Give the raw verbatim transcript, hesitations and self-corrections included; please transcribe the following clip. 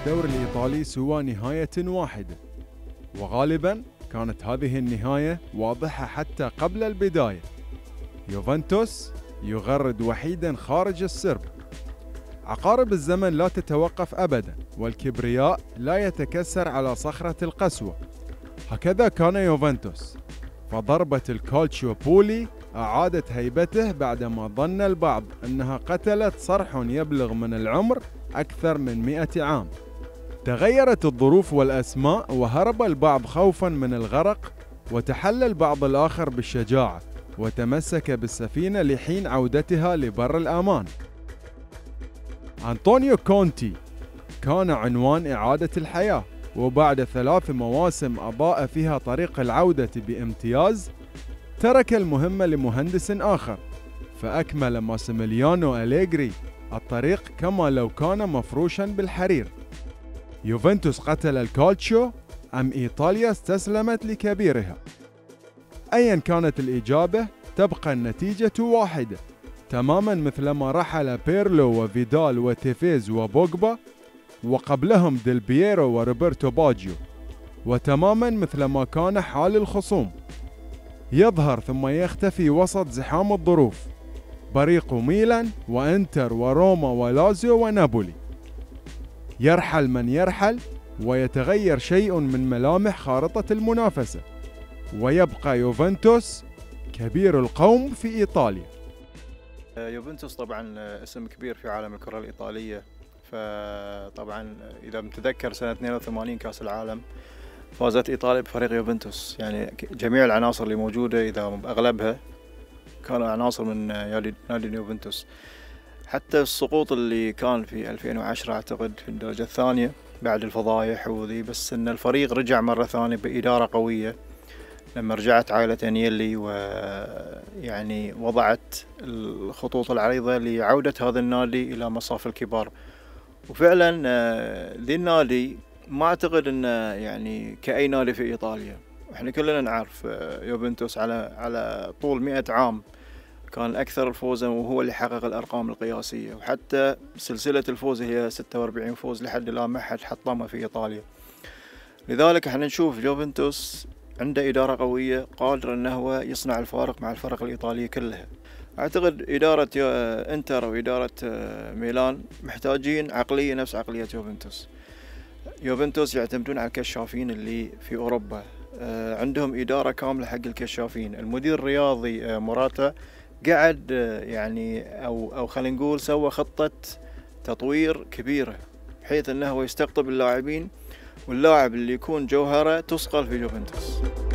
الدوري الإيطالي سوى نهاية واحدة، وغالبا كانت هذه النهاية واضحة حتى قبل البداية. يوفنتوس يغرد وحيدا خارج السرب. عقارب الزمن لا تتوقف أبدا، والكبرياء لا يتكسر على صخرة القسوة. هكذا كان يوفنتوس، فضربة الكالتشيو بولي أعادت هيبته بعدما ظن البعض أنها قتلت صرح يبلغ من العمر أكثر من مئة عام. تغيرت الظروف والأسماء، وهرب البعض خوفا من الغرق، وتحلى البعض الآخر بالشجاعة وتمسك بالسفينة لحين عودتها لبر الأمان. أنطونيو كونتي كان عنوان إعادة الحياة، وبعد ثلاث مواسم أضاء فيها طريق العودة بامتياز، ترك المهمة لمهندس آخر، فأكمل ماسيميليانو أليغري الطريق كما لو كان مفروشا بالحرير. يوفنتوس قتل الكالتشيو أم إيطاليا استسلمت لكبيرها؟ أيا كانت الإجابة، تبقى النتيجة واحدة، تماما مثلما رحل بيرلو وفيدال وتيفيز وبوجبا، وقبلهم ديل بييرو وروبرتو باجيو، وتماما مثلما كان حال الخصوم. يظهر ثم يختفي وسط زحام الظروف بريق ميلان وإنتر وروما ولازيو ونابولي. يرحل من يرحل، ويتغير شيء من ملامح خارطة المنافسة، ويبقى يوفنتوس كبير القوم في إيطاليا. يوفنتوس طبعا اسم كبير في عالم الكرة الإيطالية، فطبعا إذا متذكر سنة اثنين وثمانين كأس العالم فازت إيطاليا بفريق يوفنتوس، يعني جميع العناصر اللي موجودة إذا أغلبها كانوا عناصر من نادي يوفنتوس. حتى السقوط اللي كان في ألفين وعشرة أعتقد في الدرجة الثانية بعد الفضايح وذي، بس إن الفريق رجع مرة ثانية بإدارة قوية لما رجعت عائلة أنيلي، ويعني وضعت الخطوط العريضة لعودة هذا النادي إلى مصاف الكبار. وفعلا ذي النادي ما أعتقد أنه يعني كأي نادي في إيطاليا، احنا كلنا نعرف يوفنتوس على على طول مئة عام كان الأكثر فوزا، وهو اللي حقق الأرقام القياسية، وحتى سلسلة الفوز هي ستة وأربعين فوز لحد الآن ما حد حطمها في إيطاليا. لذلك احنا نشوف يوفنتوس عنده إدارة قوية، قادر أنه هو يصنع الفارق مع الفرق الإيطالية كلها. أعتقد إدارة إنتر وإدارة ميلان محتاجين عقلية نفس عقلية يوفنتوس. يوفنتوس يعتمدون على الكشافين اللي في أوروبا، عندهم إدارة كاملة حق الكشافين. المدير الرياضي موراتا قعد يعني أو أو خلينا نقول سوى خطة تطوير كبيرة، بحيث أنه هو يستقطب اللاعبين، واللاعب اللي يكون جوهرة تصقل في يوفنتوس.